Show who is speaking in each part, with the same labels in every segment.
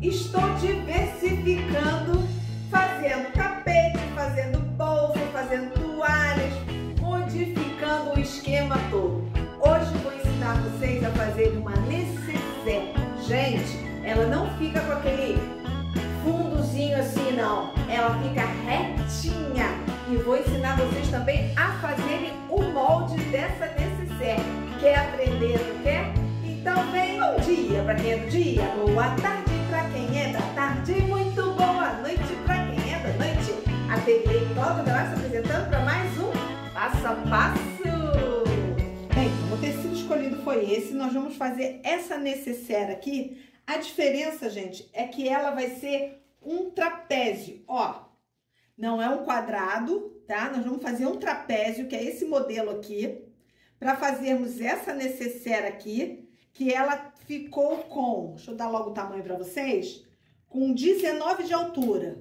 Speaker 1: estou diversificando, fazendo tapete, fazendo bolsa, fazendo toalhas, modificando o esquema todo. Hoje vou ensinar vocês a fazer uma nécessaire. Gente, ela não fica com aquele fundozinho assim, não. Ela fica retinha. E vou ensinar vocês também a fazerem o molde dessa nécessaire. Quer aprender, não quer? Então vem, bom dia para quem é do dia, boa tarde para quem é da tarde, muito boa noite para quem é da noite. Ateliê Cláudia Galassi apresentando para mais um Passo a Passo. Bem, o tecido escolhido foi esse, nós vamos fazer essa nécessaire aqui. A diferença, gente, é que ela vai ser um trapézio, ó. Não é um quadrado, tá? Nós vamos fazer um trapézio, que é esse modelo aqui, para fazermos essa nécessaire aqui, que ela ficou com, deixa eu dar logo o tamanho para vocês, com 19 de altura.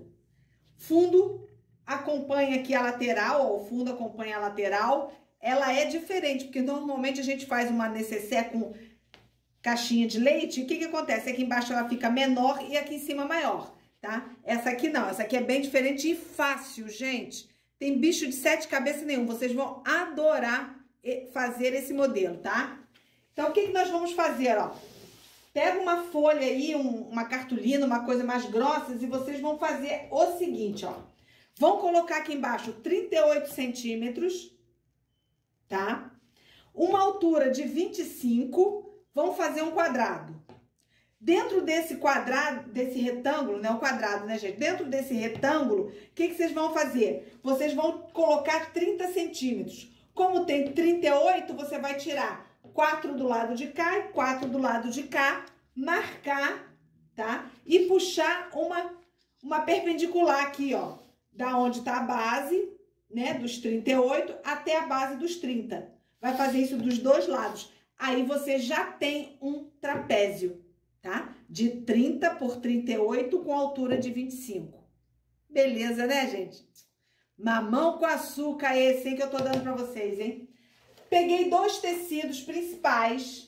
Speaker 1: Fundo acompanha aqui a lateral, ó, o fundo acompanha a lateral. Ela é diferente, porque normalmente a gente faz uma nécessaire com caixinha de leite, e o que que acontece? Aqui embaixo ela fica menor e aqui em cima maior, tá? Essa aqui não, essa aqui é bem diferente e fácil, gente. Tem bicho de 7 cabeças nenhum, vocês vão adorar fazer esse modelo, tá? Então, o que que nós vamos fazer, ó? Pega uma folha aí, uma cartolina, uma coisa mais grossa, e vocês vão fazer o seguinte, ó. Vão colocar aqui embaixo 38 centímetros, tá? Uma altura de 25, vão fazer um quadrado. Dentro desse quadrado, desse retângulo, né? O quadrado, né, gente? Dentro desse retângulo, o que que vocês vão fazer? Vocês vão colocar 30 centímetros. Como tem 38, você vai tirar 4 do lado de cá e 4 do lado de cá, marcar, tá? E puxar uma perpendicular aqui, ó, da onde tá a base, né, dos 38 até a base dos 30. Vai fazer isso dos dois lados. Aí você já tem um trapézio, tá? De 30 por 38 com altura de 25. Beleza, né, gente? Mamão com açúcar esse, hein, que eu tô dando pra vocês, hein? Peguei dois tecidos principais,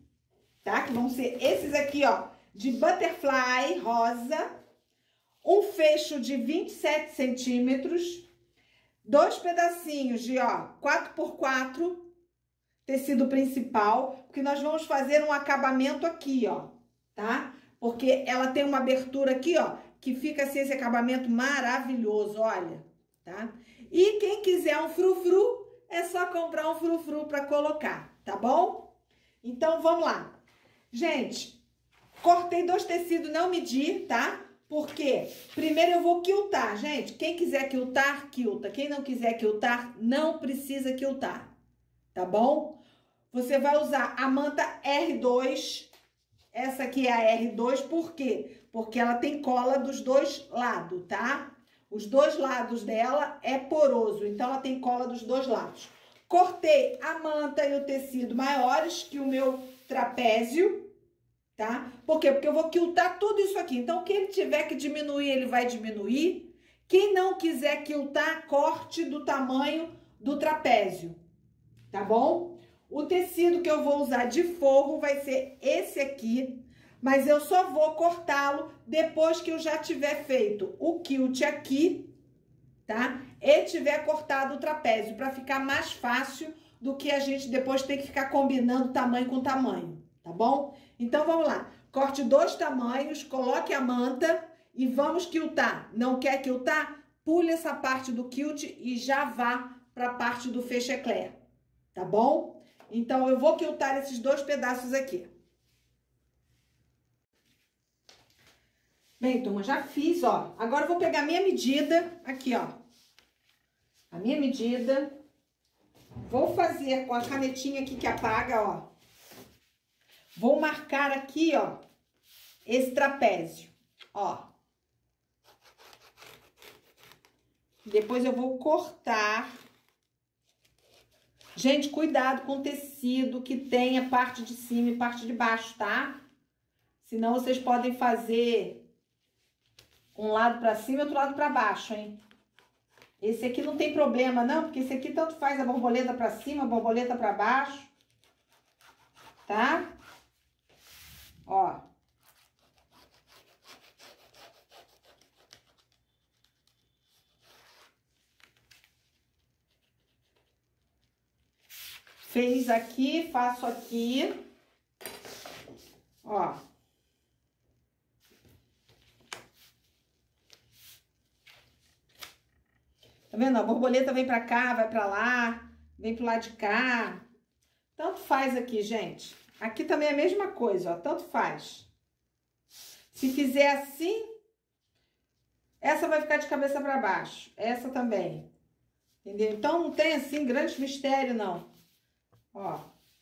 Speaker 1: tá? Que vão ser esses aqui, ó, de butterfly rosa. Um fecho de 27 centímetros. Dois pedacinhos de, ó, 4x4, tecido principal. Porque nós vamos fazer um acabamento aqui, ó, tá? Porque ela tem uma abertura aqui, ó, que fica assim esse acabamento maravilhoso, olha, tá? E quem quiser um frufru, é só comprar um frufru para colocar, tá bom? Então, vamos lá. Gente, cortei dois tecidos, não medi, tá? Porque primeiro eu vou quiltar, gente. Quem quiser quiltar, quilta. Quem não quiser quiltar, não precisa quiltar, tá bom? Você vai usar a manta R2. Essa aqui é a R2, por quê? Porque ela tem cola dos dois lados, tá? Os dois lados dela é poroso, então ela tem cola dos dois lados. Cortei a manta e o tecido maiores que o meu trapézio, tá? Por quê? Porque eu vou quiltar tudo isso aqui. Então, quem ele tiver que diminuir, ele vai diminuir. Quem não quiser quiltar, corte do tamanho do trapézio, tá bom? O tecido que eu vou usar de forro vai ser esse aqui, mas eu só vou cortá-lo depois que eu já tiver feito o quilt aqui, tá? E tiver cortado o trapézio, para ficar mais fácil do que a gente depois ter que ficar combinando tamanho com tamanho, tá bom? Então, vamos lá. Corte dois tamanhos, coloque a manta e vamos quiltar. Não quer quiltar? Pule essa parte do quilt e já vá para a parte do feixe eclair, tá bom? Então, eu vou quiltar esses dois pedaços aqui. Bem, turma, já fiz, ó. Agora eu vou pegar a minha medida aqui, ó. A minha medida. Vou fazer com a canetinha aqui que apaga, ó. Vou marcar aqui, ó, esse trapézio, ó. Depois eu vou cortar. Gente, cuidado com o tecido que tem a parte de cima e parte de baixo, tá? Senão vocês podem fazer um lado pra cima e outro lado pra baixo, hein? Esse aqui não tem problema, não, porque esse aqui tanto faz a borboleta pra cima, a borboleta pra baixo, tá? Ó. fez aqui, faço aqui. Ó. Tá vendo? A borboleta vem pra cá, vai pra lá, vem pro lado de cá. Tanto faz aqui, gente. Aqui também é a mesma coisa, ó. Tanto faz. Se fizer assim, essa vai ficar de cabeça pra baixo. Essa também. Entendeu? Então, não tem, assim, grande mistério, não. Ó.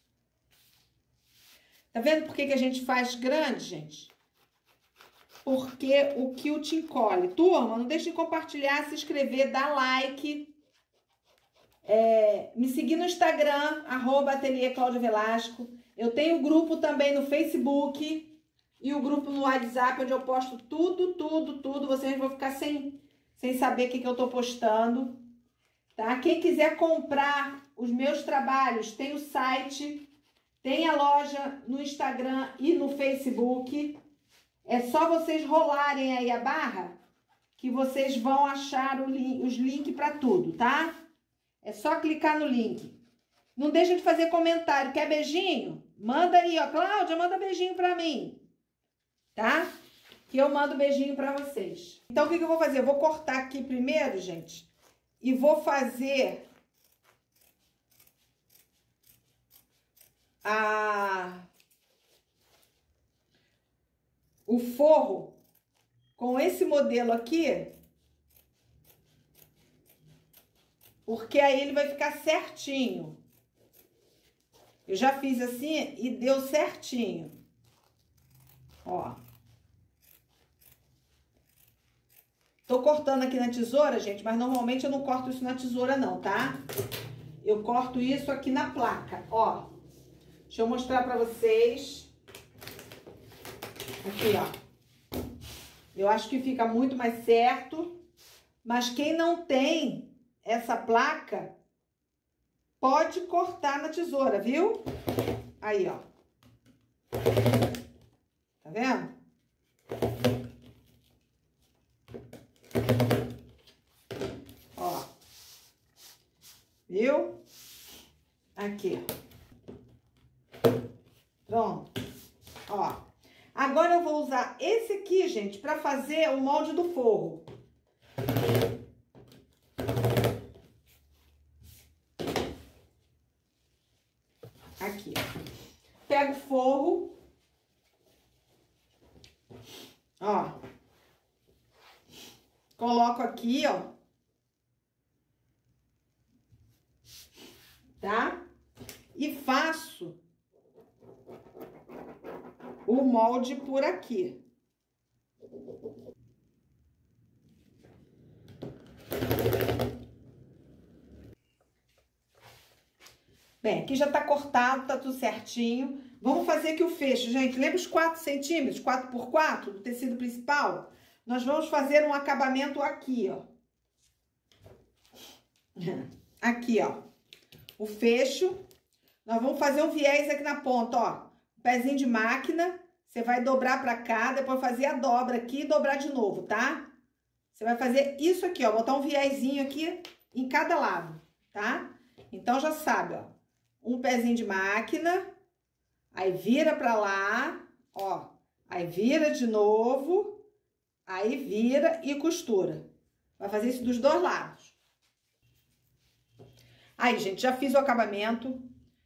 Speaker 1: Tá vendo por que a gente faz grande, gente? Porque o quilt encolhe. Turma, não deixe de compartilhar, se inscrever, dar like. Me seguir no Instagram, @ateliê Cláudia Velasco. Eu tenho um grupo também no Facebook e o grupo no WhatsApp, onde eu posto tudo. Vocês vão ficar sem saber o que eu tô postando, tá? Quem quiser comprar os meus trabalhos, tem o site, tem a loja no Instagram e no Facebook. É só vocês rolarem aí a barra que vocês vão achar os links para tudo, tá? É só clicar no link. Não deixa de fazer comentário. Quer beijinho? Manda aí, ó. Cláudia, manda beijinho pra mim. Tá? Que eu mando beijinho pra vocês. Então, o que eu vou fazer? Eu vou cortar aqui primeiro, gente. E vou fazer o forro com esse modelo aqui. Porque aí ele vai ficar certinho. Eu já fiz assim e deu certinho. Ó. Tô cortando aqui na tesoura, gente, mas normalmente eu não corto isso na tesoura não, tá? Eu corto isso aqui na placa, ó. Deixa eu mostrar pra vocês. Aqui, ó. Eu acho que fica muito mais certo. Mas quem não tem essa placa, pode cortar na tesoura, viu? Aí, ó. Tá vendo? Ó. Viu? Aqui, ó. Pronto. Ó. Agora eu vou usar esse aqui, gente, pra fazer o molde do forro. Aqui, ó. Pego o forro. Ó. Coloco aqui, ó. Tá? E faço o molde por aqui. Bem, aqui já tá cortado, tá tudo certinho. Vamos fazer aqui o fecho, gente. Lembra os 4 centímetros, 4 por 4 do tecido principal? Nós vamos fazer um acabamento aqui, ó. Aqui, ó. O fecho. Nós vamos fazer um viés aqui na ponta, ó. Um pezinho de máquina. Você vai dobrar pra cá, depois fazer a dobra aqui e dobrar de novo, tá? Você vai fazer isso aqui, ó. Botar um viésinho aqui em cada lado, tá? Então, já sabe, ó. Um pezinho de máquina, aí vira pra lá, ó, aí vira de novo, aí vira e costura. Vai fazer isso dos dois lados. Aí, gente, já fiz o acabamento.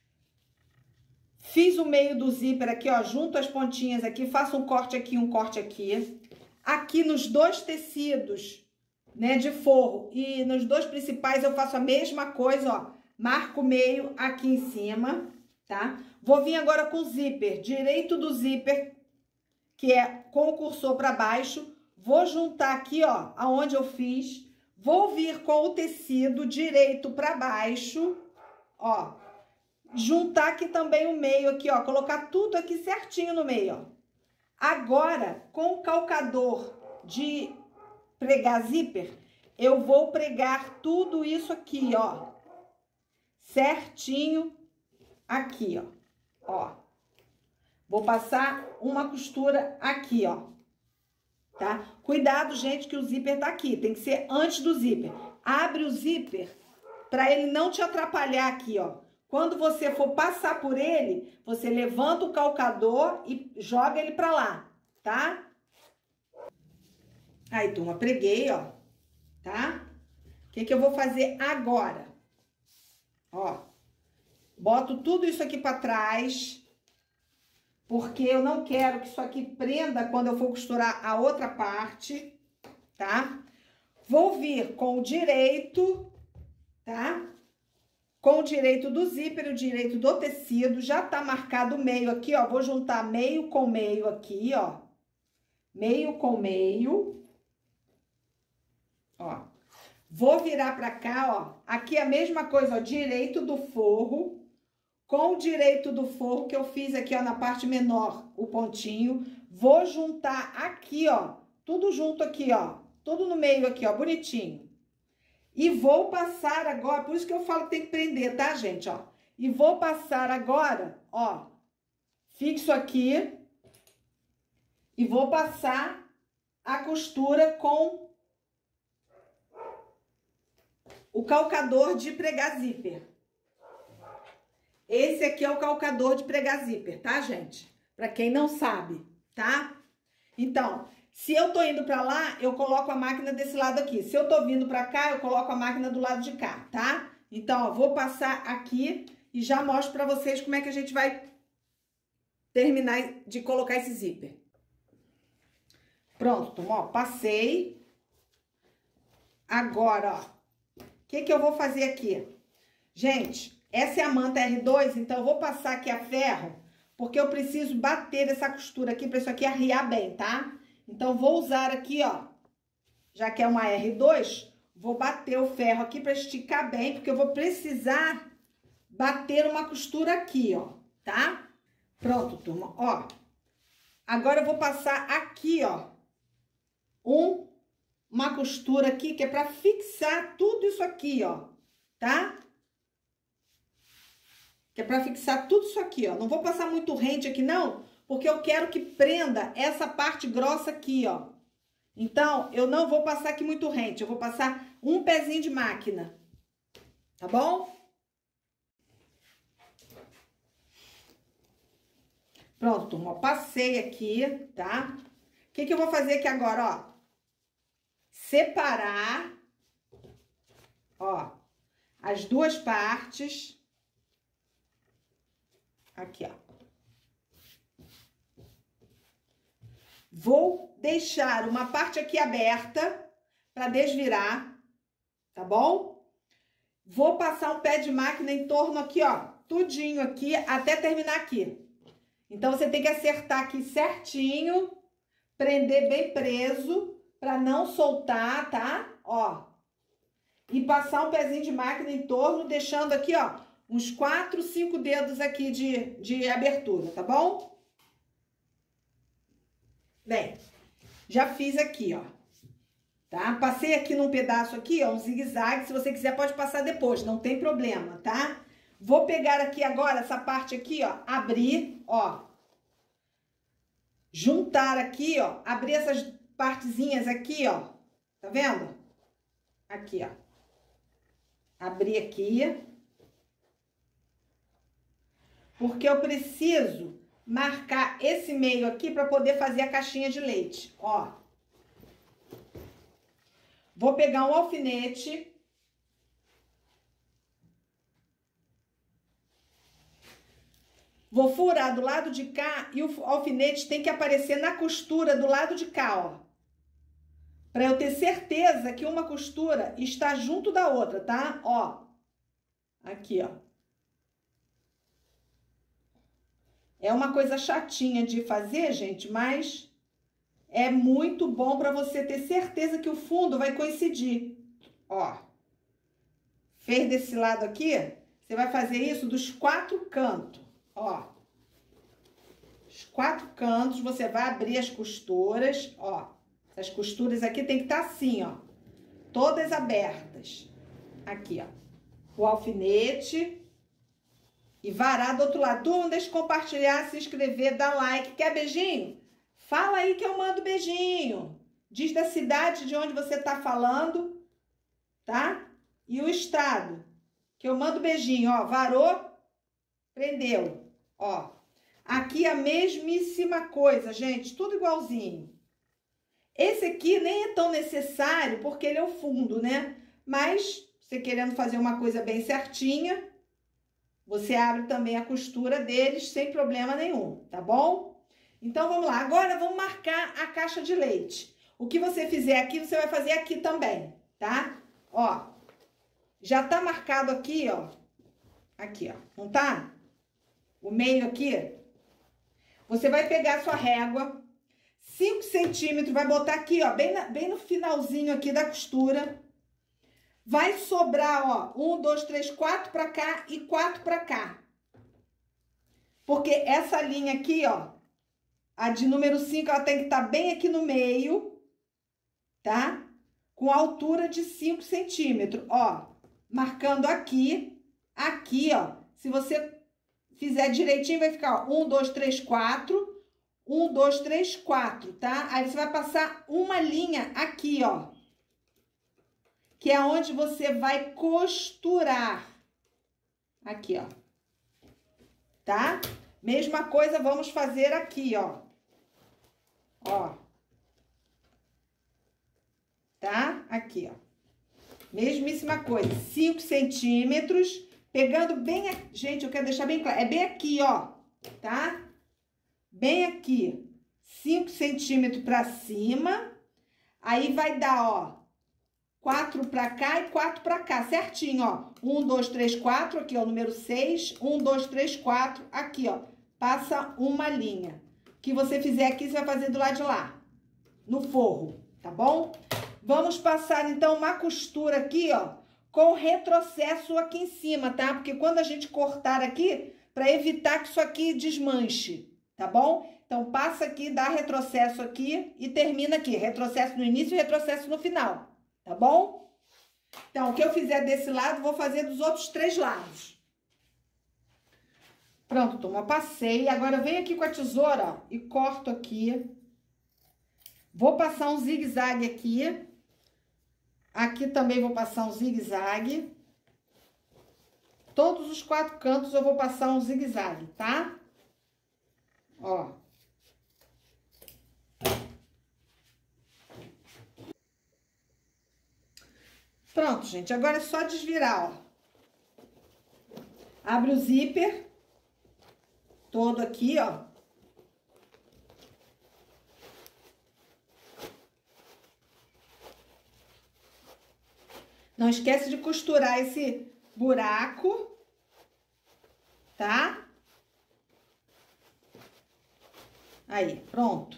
Speaker 1: Fiz o meio do zíper aqui, ó, junto as pontinhas aqui, faço um corte aqui, um corte aqui. Aqui nos dois tecidos, né, de forro e nos dois principais eu faço a mesma coisa, ó. Marco o meio aqui em cima, tá? Vou vir agora com o zíper, direito do zíper, que é com o cursor para baixo. Vou juntar aqui, ó, aonde eu fiz. Vou vir com o tecido direito para baixo, ó. Juntar aqui também o meio aqui, ó. Colocar tudo aqui certinho no meio, ó. Agora, com o calcador de pregar zíper, eu vou pregar tudo isso aqui, ó. Certinho aqui, ó. Ó. Vou passar uma costura aqui, ó. Tá? Cuidado, gente, que o zíper tá aqui. Tem que ser antes do zíper. Abre o zíper pra ele não te atrapalhar aqui, ó. Quando você for passar por ele, você levanta o calcador e joga ele pra lá, tá? Aí, turma, preguei, ó, tá? O que eu vou fazer agora? Ó, boto tudo isso aqui pra trás, porque eu não quero que isso aqui prenda quando eu for costurar a outra parte, tá? Vou vir com o direito, tá? Com o direito do zíper e o direito do tecido, já tá marcado o meio aqui, ó. Vou juntar meio com meio aqui, ó. Meio com meio. Ó. Vou virar pra cá, ó. Aqui é a mesma coisa, ó. Direito do forro. Com o direito do forro que eu fiz aqui, ó, na parte menor, o pontinho. Vou juntar aqui, ó. Tudo junto aqui, ó. Tudo no meio aqui, ó. Bonitinho. E vou passar agora, por isso que eu falo que tem que prender, tá, gente, ó? E vou passar agora, ó, fixo aqui e vou passar a costura com o calcador de pregar zíper. Esse aqui é o calcador de pregar zíper, tá, gente? Pra quem não sabe, tá? Então, se eu tô indo pra lá, eu coloco a máquina desse lado aqui. Se eu tô vindo pra cá, eu coloco a máquina do lado de cá, tá? Então, ó, vou passar aqui e já mostro pra vocês como é que a gente vai terminar de colocar esse zíper. Pronto, turma, ó, passei. Agora, ó, o que eu vou fazer aqui? Gente, essa é a manta R2, então eu vou passar aqui a ferro, porque eu preciso bater essa costura aqui pra isso aqui arriar bem, tá? Então, vou usar aqui, ó, já que é uma R2, vou bater o ferro aqui para esticar bem, porque eu vou precisar bater uma costura aqui, ó, tá? Pronto, turma, ó. Agora, eu vou passar aqui, ó, uma costura aqui, que é para fixar tudo isso aqui, ó, tá? Que é para fixar tudo isso aqui, ó. Não vou passar muito rente aqui, não, porque eu quero que prenda essa parte grossa aqui, ó. Então, eu não vou passar aqui muito rente, eu vou passar um pezinho de máquina, tá bom? Pronto, turma, passei aqui, tá? O que eu vou fazer aqui agora, ó? Separar, ó, as duas partes, aqui, ó. Vou deixar uma parte aqui aberta para desvirar, tá bom? Vou passar um pé de máquina em torno aqui, ó, tudinho aqui, até terminar aqui. Então, você tem que acertar aqui certinho, prender bem preso, para não soltar, tá? Ó. E passar um pezinho de máquina em torno, deixando aqui, ó, uns 4, 5 dedos aqui de abertura, tá bom? Bem, já fiz aqui, ó, tá? Passei aqui num pedaço aqui, ó, um zigue-zague, se você quiser pode passar depois, não tem problema, tá? Vou pegar aqui agora essa parte aqui, ó, abrir, ó, juntar aqui, ó, abrir essas partezinhas aqui, ó, tá vendo? Aqui, ó, abrir aqui, porque eu preciso marcar esse meio aqui para poder fazer a caixinha de leite, ó. Vou pegar um alfinete. Vou furar do lado de cá e o alfinete tem que aparecer na costura do lado de cá, ó. Para eu ter certeza que uma costura está junto da outra, tá? Ó. Aqui, ó. É uma coisa chatinha de fazer, gente, mas é muito bom para você ter certeza que o fundo vai coincidir. Ó. Fez desse lado aqui, você vai fazer isso dos 4 cantos. Ó, os 4 cantos, você vai abrir as costuras, ó. Essas costuras aqui tem que estar assim, ó. Todas abertas. Aqui, ó. O alfinete. E varar do outro lado. Turma, deixa eu compartilhar, se inscrever, dar like. Quer beijinho? Fala aí que eu mando beijinho. Diz da cidade de onde você tá falando, tá? E o estado. Que eu mando beijinho, ó. Varou? Prendeu, ó. Aqui a mesmíssima coisa, gente, tudo igualzinho. Esse aqui nem é tão necessário, porque ele é o fundo, né? Mas, você querendo fazer uma coisa bem certinha, você abre também a costura deles sem problema nenhum, tá bom? Então, vamos lá. Agora, vamos marcar a caixa de leite. O que você fizer aqui, você vai fazer aqui também, tá? Ó, já tá marcado aqui, ó. Aqui, ó. Não tá? O meio aqui. Você vai pegar a sua régua, 5 centímetros, vai botar aqui, ó, bem no finalzinho aqui da costura. Vai sobrar, ó, 1, 2, 3, 4 pra cá e 4 pra cá. Porque essa linha aqui, ó, a de número 5, ela tem que estar bem aqui no meio, tá? Com altura de 5 centímetros, ó. Marcando aqui, ó. Se você fizer direitinho, vai ficar, ó, 1, 2, 3, 4. 1, 2, 3, 4, tá? Aí você vai passar uma linha aqui, ó. Que é onde você vai costurar. Aqui, ó. Tá? Mesma coisa vamos fazer aqui, ó. Ó. Tá? Aqui, ó. Mesmíssima coisa. 5 centímetros. Pegando bem aqui. Gente, eu quero deixar bem claro. É bem aqui, ó. Tá? Bem aqui. 5 centímetros pra cima. Aí vai dar, ó. 4 pra cá e 4 pra cá, certinho, ó. 1, 2, 3, 4, aqui, ó, número 6. 1, 2, 3, 4, aqui, ó. Passa uma linha. O que você fizer aqui, você vai fazer do lado de lá, no forro, tá bom? Vamos passar, então, uma costura aqui, ó, com retrocesso aqui em cima, tá? Porque quando a gente cortar aqui, pra evitar que isso aqui desmanche, tá bom? Então, passa aqui, dá retrocesso aqui e termina aqui. Retrocesso no início e retrocesso no final. Tá bom? Então, o que eu fizer desse lado, vou fazer dos outros 3 lados. Pronto, turma, passei. Agora, eu venho aqui com a tesoura, ó, e corto aqui. Vou passar um zigue-zague aqui. Aqui também vou passar um zigue-zague. Todos os 4 cantos eu vou passar um zigue-zague, tá? Ó. Pronto, gente. Agora é só desvirar, ó. Abre o zíper. Todo aqui, ó. Não esquece de costurar esse buraco, tá? Aí, pronto.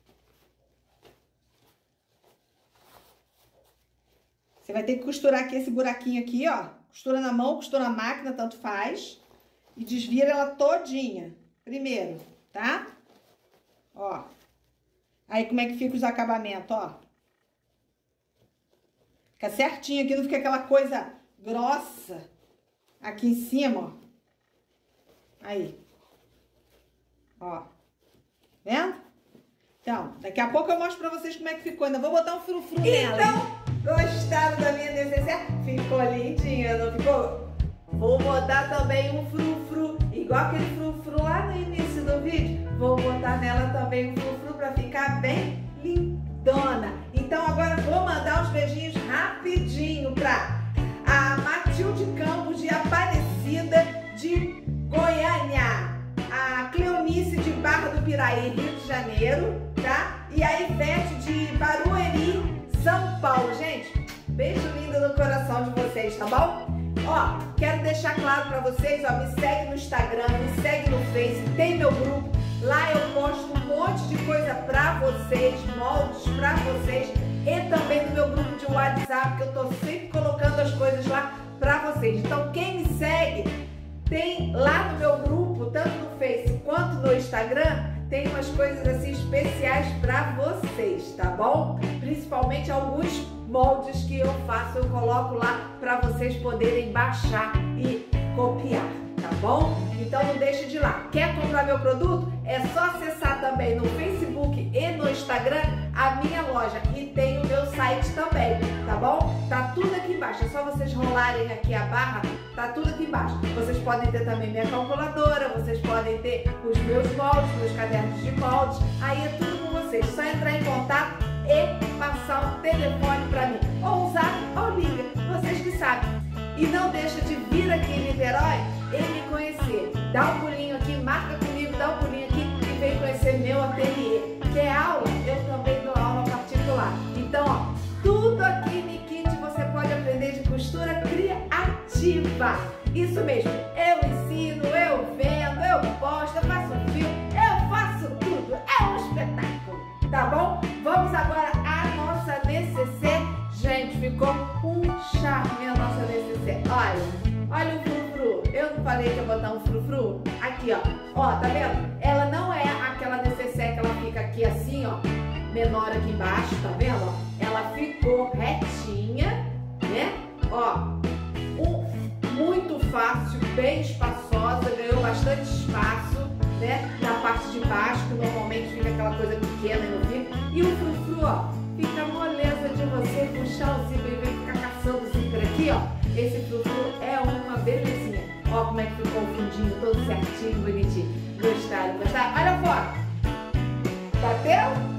Speaker 1: Você vai ter que costurar aqui esse buraquinho aqui, ó. Costura na mão, costura na máquina, tanto faz. E desvira ela todinha. Primeiro, tá? Ó. Aí, como é que fica os acabamentos, ó? Fica certinho aqui, não fica aquela coisa grossa aqui em cima, ó. Aí. Ó. Vendo? Então, daqui a pouco eu mostro pra vocês como é que ficou. Ainda vou botar um frufru nela. Então, gostaram da minha necessaire? Ficou lindinha, não ficou? Vou botar também um frufru, igual aquele frufru lá no início do vídeo. Vou botar nela também um frufru pra ficar bem lindona. Então, agora vou mandar uns beijinhos rapidinho pra a Matilde Campos de Aparecida de Goiânia, a Cleonice de Barra do Piraí, Rio de Janeiro, tá? E a Ivete de Barueri, São Paulo. Gente, beijo lindo no coração de vocês, tá bom? Ó, quero deixar claro pra vocês, ó, me segue no Instagram, me segue no Face, tem meu grupo. Lá eu posto um monte de coisa pra vocês, moldes pra vocês. E também no meu grupo de WhatsApp, que eu tô sempre colocando as coisas lá pra vocês. Então, quem me segue, tem lá no meu grupo, tanto no Face quanto no Instagram, tem umas coisas assim especiais pra vocês, tá bom? Principalmente alguns moldes que eu faço, eu coloco lá pra vocês poderem baixar e copiar, tá bom? Então não deixe de ir lá. Quer comprar meu produto? É só acessar também no Facebook e no Instagram a minha loja. E tem o meu site também, tá bom? Tá tudo aqui embaixo. embaixo. É só vocês rolarem aqui a barra, tá tudo aqui embaixo. Vocês podem ter também minha calculadora, vocês podem ter os meus moldes, meus cadernos de moldes. Aí é tudo com vocês. Só entrar em contato e passar um telefone para mim. Ou usar ou liga, vocês que sabem. E não deixa de vir aqui em Niterói e me conhecer. Dá um pulinho aqui, marca comigo, dá um pulinho aqui e vem conhecer meu ateliê. Quer aula? Eu também dou aula particular. Então, ó, tudo aqui no kit você pode aprender de costura criativa. Isso mesmo, eu ensino, eu vendo, eu posto, eu faço filme, eu faço tudo. É um espetáculo, tá bom? Vamos agora à nossa necessaire. Gente, ficou um charme a nossa necessaire. Olha o frufru. Eu não falei que ia botar um frufru? Aqui, ó. Ó, tá vendo? Ela não é aquela necessaire que ela fica aqui assim, ó, menor aqui embaixo, tá vendo? Ó, ela ficou retinha, né? Ó, muito fácil, bem espaçosa, ganhou bastante espaço, né? Na parte de baixo, que normalmente fica aquela coisa pequena e não fica. E o frufru, ó, fica moleza de você puxar o zíper e vem ficar caçando o zíper aqui, ó. Esse frufru é uma belezinha. Ó como é que ficou o fundinho todo certinho, bonitinho. Gostaram? Olha a foto. Bateu?